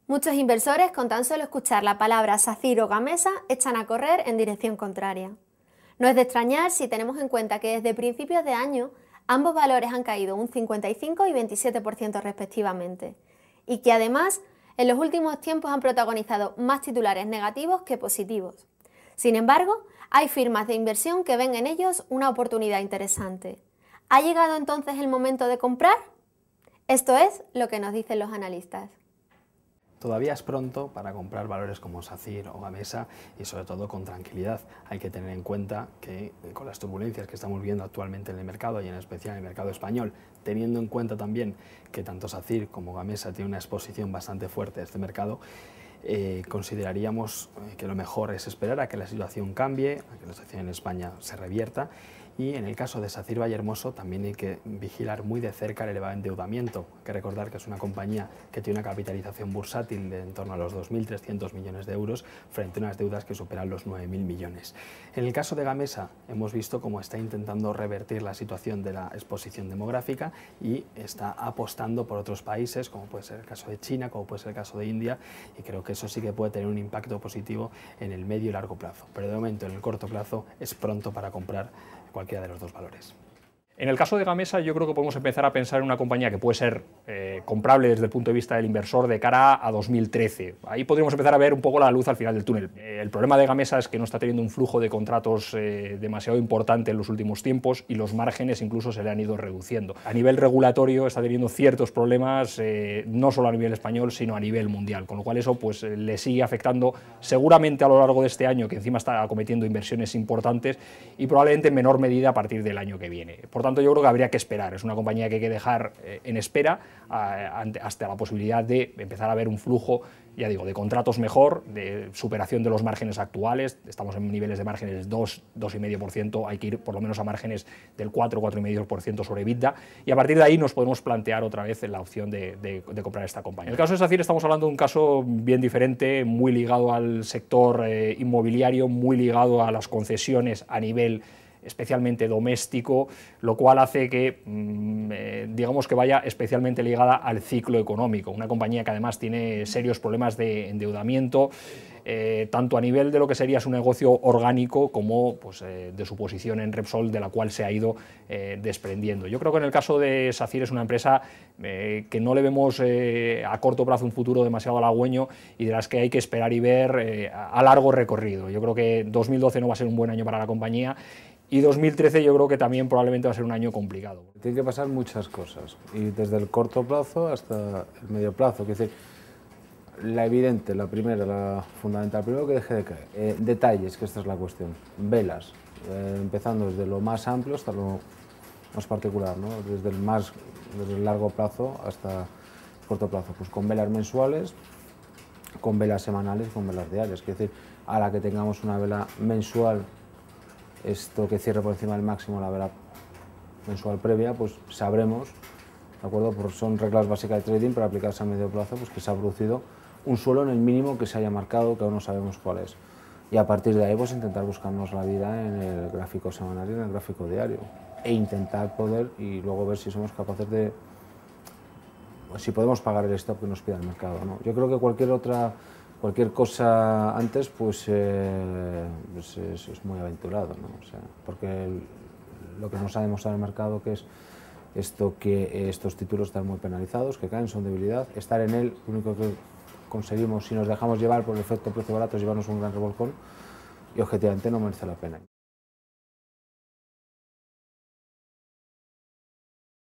Muchos inversores, con tan solo escuchar la palabra SACIR o Gamesa, echan a correr en dirección contraria. No es de extrañar si tenemos en cuenta que desde principios de año ambos valores han caído un 55 y 27% respectivamente, y que además en los últimos tiempos han protagonizado más titulares negativos que positivos. Sin embargo, hay firmas de inversión que ven en ellos una oportunidad interesante. ¿Ha llegado entonces el momento de comprar? Esto es lo que nos dicen los analistas. Todavía es pronto para comprar valores como SACIR o Gamesa y sobre todo con tranquilidad. Hay que tener en cuenta que con las turbulencias que estamos viendo actualmente en el mercado y en especial en el mercado español, teniendo en cuenta también que tanto SACIR como Gamesa tienen una exposición bastante fuerte a este mercado, consideraríamos que lo mejor es esperar a que la situación cambie, a que la situación en España se revierta, y en el caso de SACIR Vallehermoso también hay que vigilar muy de cerca el elevado endeudamiento. Hay que recordar que es una compañía que tiene una capitalización bursátil de en torno a los 2.300 millones de euros frente a unas deudas que superan los 9.000 millones. En el caso de Gamesa hemos visto cómo está intentando revertir la situación de la exposición demográfica y está apostando por otros países, como puede ser el caso de China, como puede ser el caso de India, y creo que eso sí que puede tener un impacto positivo en el medio y largo plazo. Pero de momento, en el corto plazo, es pronto para comprar cualquiera de los dos valores. En el caso de Gamesa, yo creo que podemos empezar a pensar en una compañía que puede ser comprable desde el punto de vista del inversor de cara a 2013. Ahí podríamos empezar a ver un poco la luz al final del túnel. El problema de Gamesa es que no está teniendo un flujo de contratos demasiado importante en los últimos tiempos y los márgenes incluso se le han ido reduciendo. A nivel regulatorio está teniendo ciertos problemas, no solo a nivel español, sino a nivel mundial, con lo cual eso pues, le sigue afectando seguramente a lo largo de este año, que encima está acometiendo inversiones importantes, y probablemente en menor medida a partir del año que viene. Por tanto, yo creo que habría que esperar. Es una compañía que hay que dejar en espera hasta la posibilidad de empezar a ver un flujo, ya digo, de contratos mejor, de superación de los márgenes actuales. Estamos en niveles de márgenes 2,5%, hay que ir por lo menos a márgenes del 4,5% sobre EBITDA, y a partir de ahí nos podemos plantear otra vez la opción de comprar esta compañía. En el caso de SACIR estamos hablando de un caso bien diferente, muy ligado al sector inmobiliario, muy ligado a las concesiones a nivel especialmente doméstico, lo cual hace que, digamos que vaya especialmente ligada al ciclo económico. Una compañía que además tiene serios problemas de endeudamiento, tanto a nivel de lo que sería su negocio orgánico como pues, de su posición en Repsol, de la cual se ha ido desprendiendo. Yo creo que en el caso de SACIR es una empresa que no le vemos a corto plazo un futuro demasiado halagüeño y de las que hay que esperar y ver a largo recorrido. Yo creo que 2012 no va a ser un buen año para la compañía, y 2013 yo creo que también probablemente va a ser un año complicado. Tienen que pasar muchas cosas, y desde el corto plazo hasta el medio plazo. Es decir, la evidente, la primera, la fundamental, primero que deje de caer. Detalles, que esta es la cuestión. Velas, empezando desde lo más amplio hasta lo más particular, ¿no? Desde el largo plazo hasta el corto plazo, pues con velas mensuales, con velas semanales, con velas diarias. Es decir, a la que tengamos una vela mensual, esto que cierre por encima del máximo la vela mensual previa, pues sabremos, ¿de acuerdo? Porque son reglas básicas de trading para aplicarse a medio plazo, pues que se ha producido un suelo en el mínimo que se haya marcado, que aún no sabemos cuál es. Y a partir de ahí, pues intentar buscarnos la vida en el gráfico semanal y en el gráfico diario. E intentar poder, y luego ver si somos capaces de, si podemos pagar el stop que nos pida el mercado, ¿no? Yo creo que cualquier cosa antes, pues es muy aventurado, ¿no? O sea, porque lo que nos ha demostrado el mercado que es esto, que estos títulos están muy penalizados, que caen, son debilidad. Estar en él, lo único que conseguimos, si nos dejamos llevar por el efecto precio barato, es llevarnos un gran revolcón, y objetivamente no merece la pena.